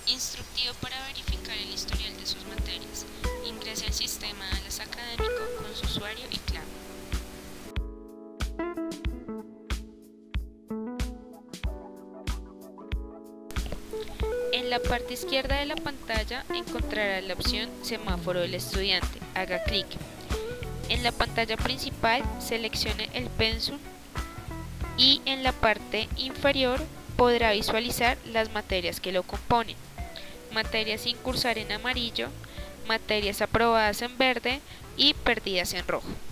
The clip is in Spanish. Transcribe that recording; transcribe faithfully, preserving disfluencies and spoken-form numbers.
Instructivo para verificar el historial de sus materias. Ingrese al sistema Atlas Académico con su usuario y clave. En la parte izquierda de la pantalla encontrará la opción Semáforo del estudiante. Haga clic. En la pantalla principal seleccione el pensum y en la parte inferior podrá visualizar las materias que lo componen. Materias sin cursar en amarillo, materias aprobadas en verde y perdidas en rojo.